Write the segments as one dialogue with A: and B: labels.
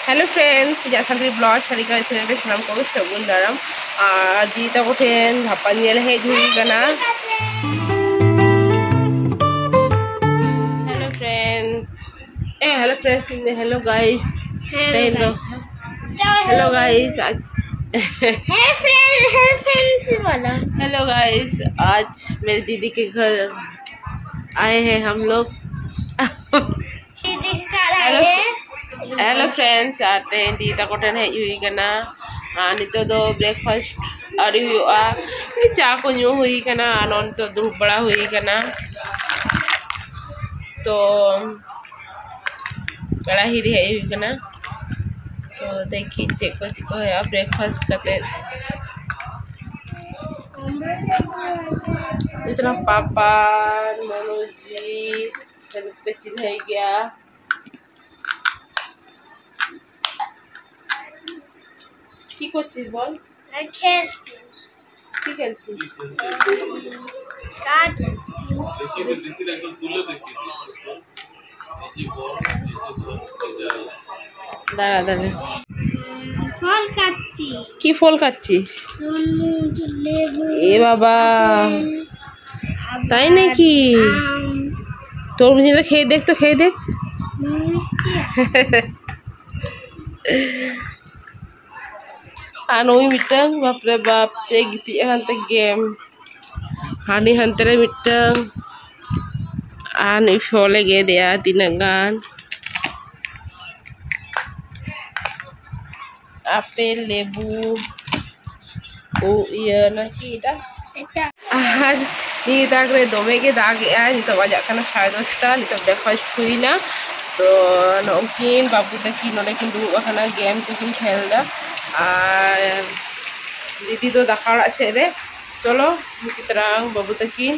A: Hello friends, sejak santri blog Sarika channel SANAM ko sagun daram di ta koten hapan yel hej hui kana. Hello friends. Hello friends, hello guys. Hello guys. Hello guys, आज मेरी दीदी के घर आए हैं हम लोग। Hello friends, आते हैं दीदा कोठन है हुई कना नितो दो ब्रेकफास्ट आरी हुआ चा को न्यू हुई कना नॉन तो दुरुब बड़ा हुई कना तो बड़ा ही है हुई कना तो देखिए चेक को है ब्रेकफास्ट करते इतना पापा मनोज जी स्पेशल है क्या की कुछ चीज बोल खेलती दादा दादा फल काटছি কি ফল কাটছিস এ বাবা তাই নাকি তরমুজটা খেয়ে দেখ তো খেয়ে দেখ আর ওই মিটাং বাপরে বাপ এই গিতি হানতে গেম হানি হানতে মিটাং আর এই ফলে গে দেয়া তিনাগান apel, lebu, iya naki dah. आज ये दाग रे दोमे के दाग है नितो बजा कना 10:30 नितो ब्रेकफास्ट हुई ना तो नौकिन बाबू तकी नोले किन दुरुब कना गेम को खेलदा और दीदी तो दाखा से रे चलो कितरांग बाबू तकी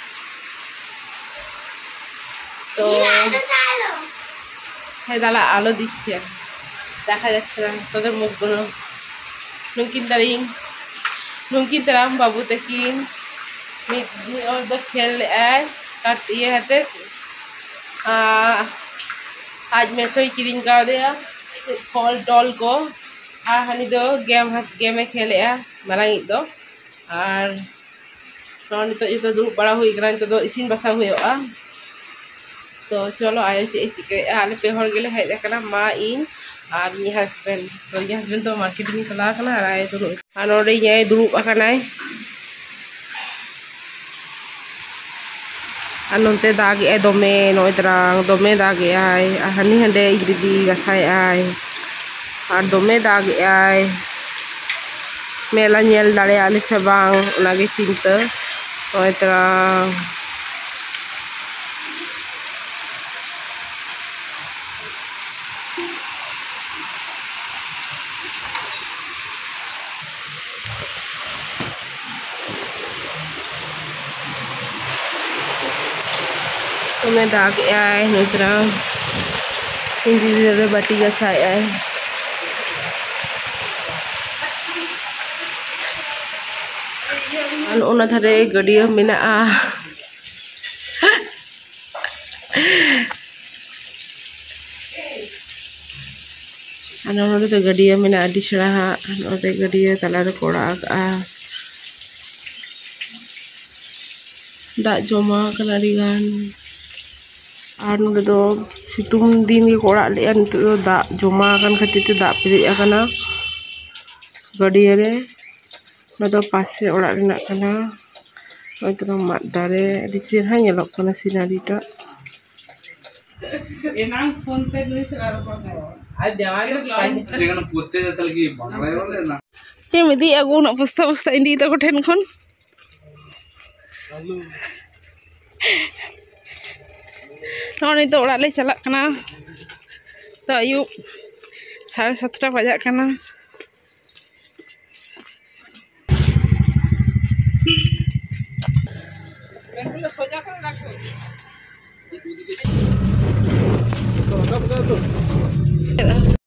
A: तो है दाला आलो दिच्छे দেখা যাচ্ছে না তোদের মুখগুলো নুনকিন তারাম বাবু তকিন खेल करती है आज मैं सोई किरिंग का दिया फल डॉल को हनी दो गेम खेले मारांग दो और नितो दुरुब बड़ा हुई कना नितो इसिन बासा हुआ तो चलो आयो चे चिके आले पे हर गेले हेज कना मा इन और ये हस्बैंड तो मार्केटिंग चला कना आए दुरुब और नोडे ये दुरुब अकनाय और नोते दाग ए दोमे नोइद्रांग दोमे दाग आय हनी हंडे दीदी गसाय आय और दोमे दाग आय मेला नेल दाड़े आले छबांग उनागे चिंता नोइद्रांग तो मैं दाग आए नोतरा हिंदी रे बाटी का साय आए और ओना थारे गडिया मेना और तो गडिया मेना अडी छड़ा और गडिया तला रे कोड़ा दा जमा कना रिगान और नोडे दो सितुंग दिन के कोड़ा ले नितो दा जमा कान खातिर ते दा पेरे आकना गडिया रे नोदो पासे ओड़ा रेना कना ओइतरो माद दारे अडी चेहरा नेलक कना सिनारीटा एनांग फोन ते नुई सलार पको आ देवाल जेगन पोते जतल की बांगला बोले ना ते मिदी अगु न बस्ता बस्ता इंदी त कोठेन खन नोनी तो ओड़ा ले चला कना तो आयु 7:30 बजा कना बेंगुला सोजा कर रखो